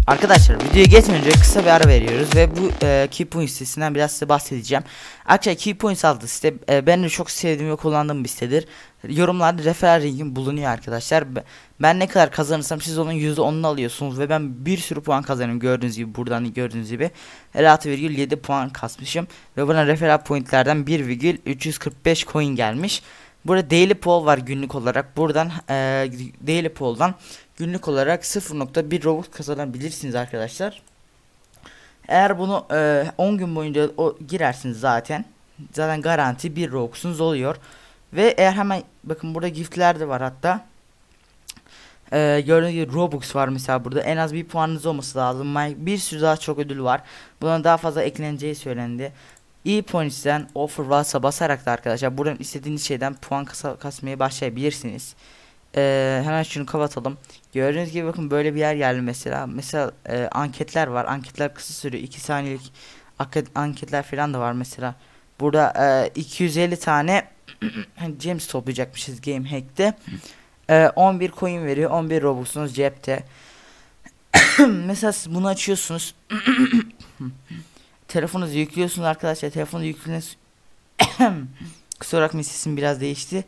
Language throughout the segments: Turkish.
Arkadaşlar videoya geçmeden önce kısa bir ara veriyoruz ve bu Keypoint sitesinden biraz size bahsedeceğim. Arkadaşlar Keypoint adlı site ben de çok sevdiğim ve kullandığım bir sitedir. Yorumlarda referral linkim bulunuyor arkadaşlar. Ben ne kadar kazanırsam siz onun %10'unu alıyorsunuz ve ben bir sürü puan kazanıyorum, gördüğünüz gibi buradan gördüğünüz gibi 6,7 puan kasmışım ve buna referral pointlerden 1,345 coin gelmiş. Burada daily poll var günlük olarak. Buradan daily poll'dan günlük olarak 0,1 Robux kazanabilirsiniz arkadaşlar. Eğer bunu 10 gün boyunca girersiniz zaten garanti 1 Robux'unuz oluyor. Ve eğer hemen bakın burada giftler de var hatta. Gördüğünüz gibi Robux var mesela burada. En az bir puanınız olması lazım. Bir sürü daha çok ödül var. Buna daha fazla ekleneceği söylendi. ePoints'ten offer varsa basarak da arkadaşlar buradan istediğiniz şeyden puan kasmaya başlayabilirsiniz. Hemen şunu kapatalım. Gördüğünüz gibi bakın böyle bir yer geldi mesela. Mesela anketler var. Anketler kısa sürüyor. 2 saniyelik anketler falan da var mesela. Burada 250 tane Gems toplayacakmışız Game Hack'te. 11 coin veriyor. 11 Robux'unuz cepte. Mesela siz bunu açıyorsunuz. Telefonunuzu yüklüyorsunuz arkadaşlar. Telefonu yüklüyorsunuz. Kusura bakmayın, sesim biraz değişti.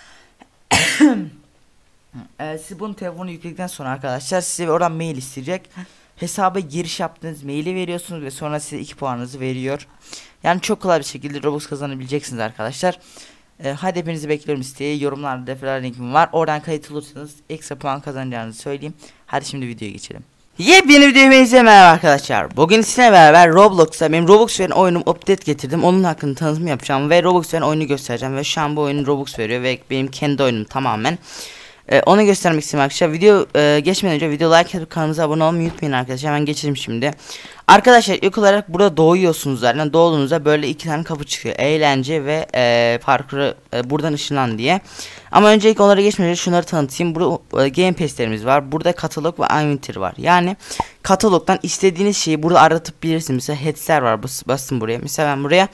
Siz bunu telefonu yükledikten sonra arkadaşlar size oradan mail isteyecek. Hesaba giriş yaptığınız maili veriyorsunuz ve sonra size 2 puanınızı veriyor. Yani çok kolay bir şekilde Robux kazanabileceksiniz arkadaşlar. Hadi hepinizi bekliyorum siteye. Yorumlarda referral linkim var. Oradan kayıt olursanız ekstra puan kazanacağınızı söyleyeyim. Hadi şimdi videoya geçelim. Yepyeni videoya merhaba arkadaşlar. Bugün sizinle beraber Roblox'ta benim Robux veren oyunum update getirdim. Onun hakkında tanıtım yapacağım ve Robux veren oyunu göstereceğim ve şu an bu oyun Robux veriyor ve benim kendi oyunum tamamen. Onu göstermek istiyorum arkadaşlar. Video geçmeden önce video like atıp kanalımıza abone olmayı unutmayın arkadaşlar. Hemen geçelim şimdi. Arkadaşlar ilk olarak burada doğuyorsunuz zaten. Doğduğunuzda böyle 2 tane kapı çıkıyor. Eğlence ve parkuru buradan ışınlan diye. Ama öncelikle onlara geçmeden önce şunları tanıtayım. Burada Game Pass'lerimiz var. Burada katalog ve inventory var. Yani katalogdan istediğiniz şeyi burada aratıp bilirsiniz. Mesela heads'ler var. Basın buraya. Mesela ben buraya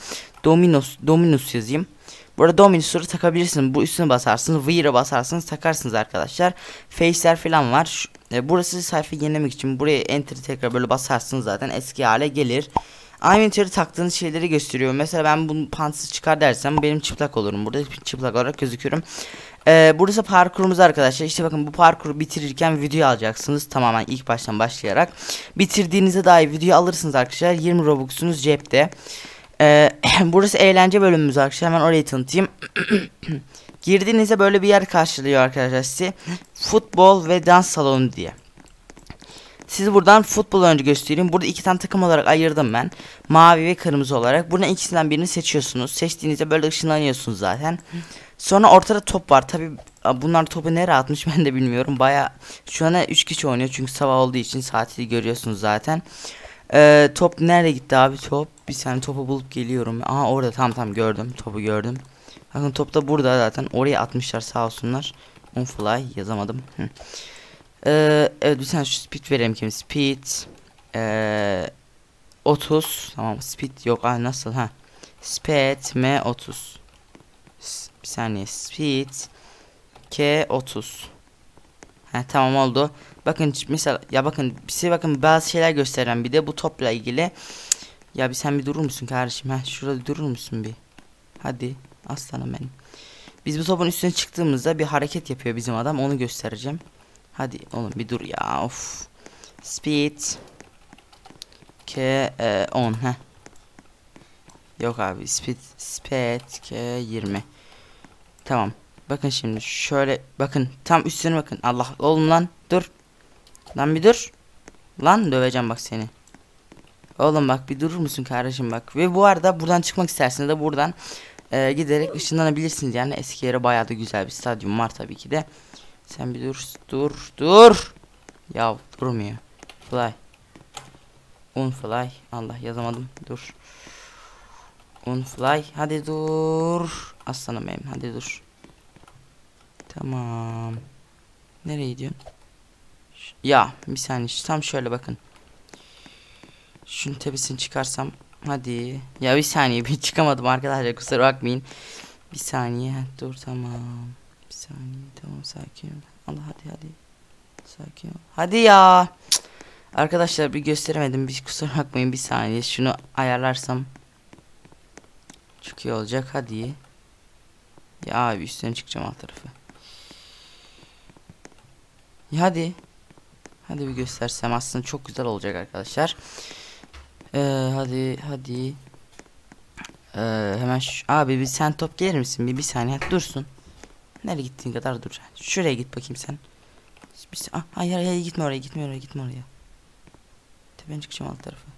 Dominus yazayım. Burada Dominus'ları takabilirsiniz. Bu üstüne basarsınız. V'ye basarsınız, takarsınız arkadaşlar. Face'ler falan var. Burası sayfayı yenilemek için buraya enter'i tekrar böyle basarsınız, zaten eski hale gelir. Inventory taktığınız şeyleri gösteriyor. Mesela ben bunu pantsız çıkar dersem benim çıplak olurum. Burada çıplak olarak gözüküyorum. Burası parkurumuz arkadaşlar. İşte bakın bu parkuru bitirirken video alacaksınız. Tamamen ilk baştan başlayarak. Bitirdiğinizde dahi video alırsınız arkadaşlar. 20 Robux'unuz cepte. Burası eğlence bölümümüz arkadaşlar. Hemen orayı tanıtayım. Girdiğinizde böyle bir yer karşılıyor arkadaşlar sizi. Futbol ve dans salonu diye. Sizi buradan futbol önce göstereyim. Burada 2 tane takım olarak ayırdım ben. Mavi ve kırmızı olarak. Buradan ikisinden birini seçiyorsunuz. Seçtiğinizde böyle ışınlanıyorsunuz zaten. Sonra ortada top var. Tabi bunlar topu nereye atmış ben de bilmiyorum. Baya şu an 3 kişi oynuyor. Çünkü sabah olduğu için saati görüyorsunuz zaten. Top nerede gitti abi top? Bir saniye, topu bulup geliyorum. Aha orada, tam gördüm. Topu gördüm. Bakın top da burada zaten. Oraya atmışlar sağ olsunlar. On fly yazamadım. Evet, bir saniye şu speed vereyim kim? Speed 30. Tamam, speed yok. Nasıl ha? Speed M 30. Bir saniye, speed K 30. Tamam oldu. Bakın mesela ya bakın size bakın bazı şeyler gösteren bir de bu topla ilgili. Ya bir sen bir durur musun kardeşim? Şurada durur musun bir? Hadi aslanım benim. Biz bu topun üstüne çıktığımızda bir hareket yapıyor bizim adam, onu göstereceğim. Hadi oğlum bir dur ya, of. Speed K 10 Yok abi, speed K 20. Tamam. Bakın şimdi şöyle bakın, tam üstüne bakın. Allah oğlum lan dur. Lan bir dur. Lan döveceğim bak seni. Oğlum bak bir durur musun kardeşim bak. Ve bu arada buradan çıkmak isterseniz de buradan giderek ışınlanabilirsiniz. Yani eski yere bayağı da güzel bir stadyum var tabii ki de. Sen bir dur. Ya durmuyor. Fly. Unfly. Allah yazamadım. Dur. Unfly. Hadi dur. Aslanım benim, hadi dur. Tamam. Nereye gidiyorsun? Ya bir saniye, tam şöyle bakın. Şunun tepesini çıkarsam. Hadi. Ya bir saniye, bir çıkamadım arkadaşlar, kusura bakmayın. Bir saniye dur, tamam. Bir saniye, tamam, sakin ol. Allah hadi. Sakin ol. Hadi ya. Cık. Arkadaşlar bir gösteremedim, bir kusura bakmayın, bir saniye şunu ayarlarsam çok iyi olacak. Hadi ya abi, üstüne çıkacağım alt tarafı ya. Hadi bir göstersem aslında çok güzel olacak arkadaşlar. Hadi hemen abi bir sen top gelir misin, bir saniye dursun. Nereye gittiğin kadar dur. Şuraya git bakayım sen. Hayır gitme oraya, gitme oraya. Tepeden çıkacağım alt tarafı.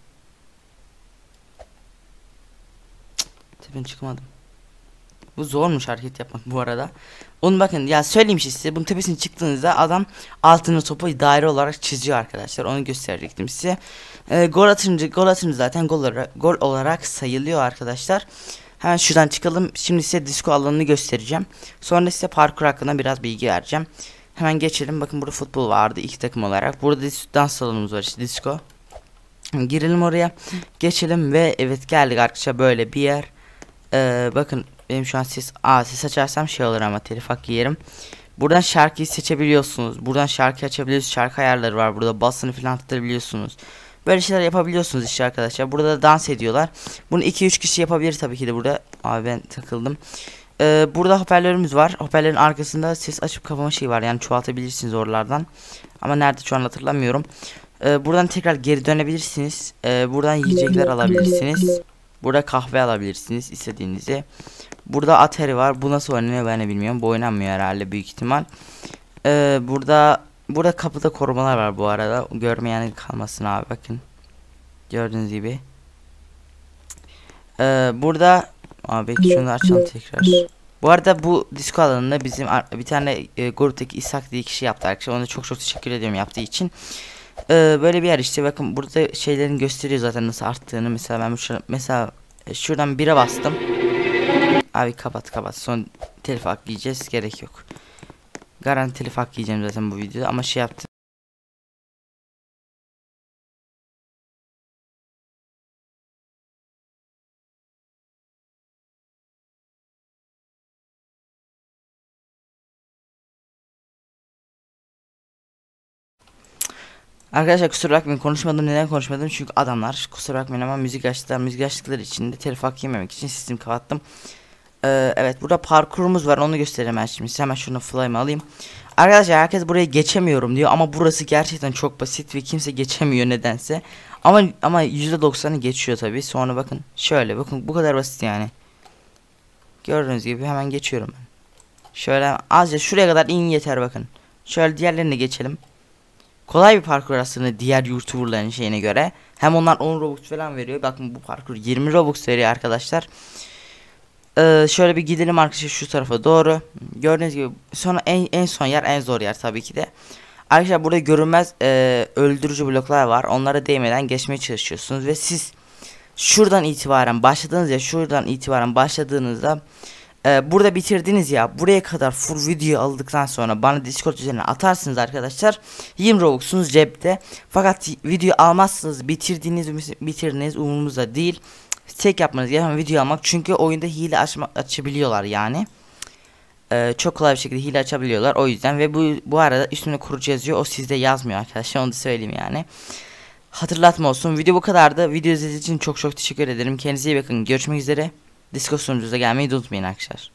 Tepeden çıkmadım. Bu zormuş hareket yapmak bu arada. Onu bakın ya, söyleyeyim size, bunun tepesine çıktığınızda adam altını topu daire olarak çiziyor arkadaşlar. Onu gösterecektim size. Gol atınca zaten gol olarak sayılıyor arkadaşlar. Hemen şuradan çıkalım. Şimdi size disco alanını göstereceğim. Sonra size parkur hakkında biraz bilgi vereceğim. Hemen geçelim. Bakın burada futbol vardı iki takım olarak. Burada dans salonumuz var, işte disco. Girelim oraya. Geçelim ve evet, geldik arkadaşlar böyle bir yer. Bakın benim şu an ses açarsam şey olur ama telif hakkı yerim. Buradan şarkıyı seçebiliyorsunuz. Buradan şarkı açabiliyorsunuz. Şarkı ayarları var burada. Basını falan tutabiliyorsunuz. Böyle şeyler yapabiliyorsunuz işte arkadaşlar. Burada da dans ediyorlar. Bunu 2-3 kişi yapabilir tabii ki de burada. Abi ben takıldım. Burada hoparlörümüz var. Hoparlörün arkasında ses açıp kapama şeyi var. Yani çoğaltabilirsiniz oralardan. Ama nerede şu an hatırlamıyorum. Buradan tekrar geri dönebilirsiniz. Buradan yiyecekler alabilirsiniz. Burada kahve alabilirsiniz istediğinizi. Burada Atari var. Bu nasıl oynanıyor ben de bilmiyorum. Bu oynanmıyor herhalde, büyük ihtimal. Burada kapıda korumalar var bu arada. Görmeyen kalmasın abi, bakın. Gördüğünüz gibi. Burada abi şunu açalım tekrar. Bu arada bu disco alanında bizim bir tane gruptaki İshak diye kişi yaptı arkadaşlar. Ona çok teşekkür ediyorum yaptığı için. Böyle bir yer işte, bakın burada şeylerin gösteriyor zaten nasıl arttığını. Mesela ben şuradan 1'e bastım. Abi kapat, son telif hakkı yiyeceğiz, gerek yok. Garanti telif hakkı yiyeceğim zaten bu videoda, ama şey yaptım. Arkadaşlar kusura bakmayın, konuşmadım. Neden konuşmadım? Çünkü adamlar, kusura bakmayın ama müzik açtıkları için de telif hakkı yememek için sistemi kapattım. Evet, burada parkurumuz var, onu göstereyim ben şimdi. Hemen şunu fly'ımı alayım. Arkadaşlar herkes buraya geçemiyorum diyor ama burası gerçekten çok basit ve kimse geçemiyor nedense. Ama %90'ı geçiyor tabi. Sonra bakın şöyle, bakın bu kadar basit yani. Gördüğünüz gibi hemen geçiyorum ben. Şöyle azca şuraya kadar in yeter, bakın. Şöyle diğerlerine geçelim. Kolay bir parkur aslında diğer YouTuber'ların şeyine göre. Hem onlar 10 Robux falan veriyor. Bakın bu parkur 20 Robux veriyor arkadaşlar. Şöyle bir gidelim arkadaşlar şu tarafa doğru. Gördüğünüz gibi sonra en son yer en zor yer tabii ki de. Arkadaşlar burada görünmez öldürücü bloklar var. Onlara değmeden geçmeye çalışıyorsunuz ve siz şuradan itibaren başladığınızda burada bitirdiniz ya, buraya kadar full video aldıktan sonra bana Discord üzerine atarsınız arkadaşlar. 20 Robux'unuz cepte. Fakat video almazsınız, bitirdiğiniz umurumuzda değil. Tek yapmanız gereken video almak, çünkü oyunda hile açabiliyorlar yani. Çok kolay bir şekilde hile açabiliyorlar o yüzden. Ve bu arada üstünde kurucu yazıyor, o sizde yazmıyor arkadaşlar, onu da söyleyeyim yani. Hatırlatma olsun. Video bu kadardı. Video izlediğiniz için çok teşekkür ederim. Kendinize iyi bakın. Görüşmek üzere. Discord sunucunuza gelmeyi unutmayın arkadaşlar.